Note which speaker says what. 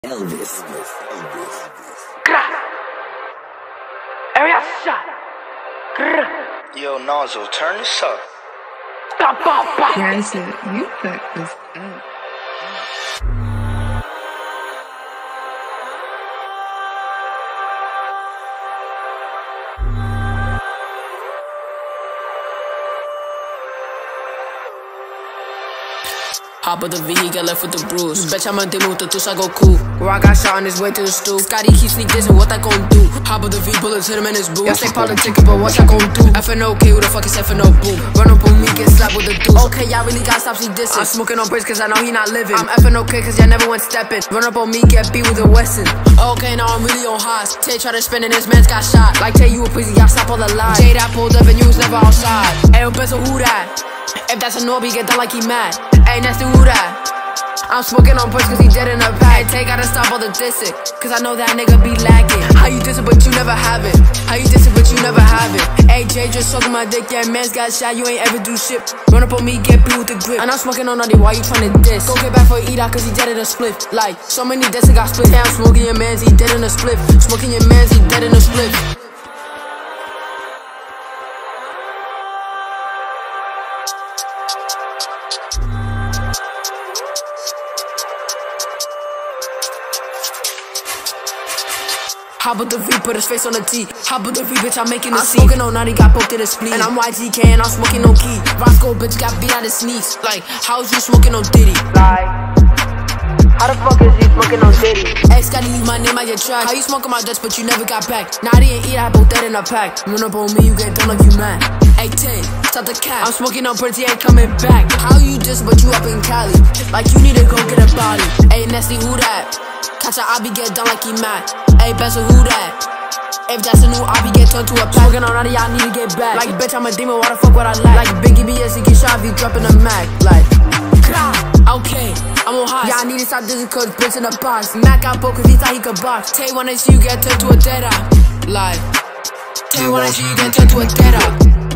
Speaker 1: Elvis.
Speaker 2: Area shot.
Speaker 3: Yo, Nozzle, turn this up.
Speaker 4: Yeah, I said, you fucked this up.
Speaker 5: Hop of the V, he got left with the bruise. Bitch, I'm a demo with the tools, I go cool. Where I got shot on his way to the stool. Scotty, he sneak this and what I gon' do? Hop of the V, bullets hit him in his boots. Y'all say politicking, but what y'all gon' do? FNOK, who the fuck is FNO boom? Run up on me, get slapped with the dude. Okay, y'all really gotta stop, she dissing. I'm smoking on bricks cause I know he not living. I'm FNOK cause y'all never went stepping. Run up on me, get beat with a Wesson. Okay, now I'm really on highs. Tay try to spin and his mans got shot. Like Tay, you a pussy, y'all stop all the lies. Jay that pulled up and you was never outside. Ayo, Benzo, who that? If that's a Norby, get done like he mad. Ayy, nasty, who that? I'm smoking on push cause he dead in the pack. Tay gotta stop all the dissing, cause I know that nigga be lagging. How you dissing but you never have it? How you dissing but you never have it? AJ just sucking my dick, yeah, man's got shot, you ain't ever do shit. Run up on me, get beat with the grip. And I'm smoking on Nutty, why you tryna diss? Go get back for Eda cause he dead in a split. Like, so many deaths got split. Yeah, I'm smoking your mans, he dead in a split. Smoking your mans, he dead in a split. Hop with the V, put his face on the T. Hop with the V, bitch, I'm making a scene. I'm smoking on Nutty, got poked in the spleen. And I'm YGK and I'm smoking on Key. Roscoe, bitch, got beat out his sneeze. Like, how's you smoking on Diddy? Like, how the fuck is he smoking on Diddy? X gotta leave my name out your track. How you smoking my Dutch, but you never got back? Nutty and Eda, both dead in a pack. Run up on me, you get done like you mad. Hey, Tay, stop the cap. I'm smoking on Prince, he ain't coming back. How you just, but you up in Cali? Like, you need to go get a body. Hey, Nesty, who that? Catch a Obby, get done like he mad. Ayy, Benzo, who that? If that's a new Obby, get turned to a pack. Smoking on Nutty, y'all need to get back. Like, bitch, I'm a demon, why the fuck would I lack? Like, Biggie BS, he get shot if you dropping a Mac. Like, okay, I'm on high. Y'all need to stop dissing cause bitch in the box. Mac got broke cause he thought he could box. Tay wanna see you get turned to a dead eye. Like, Tay wanna see you get turned to a dead eye.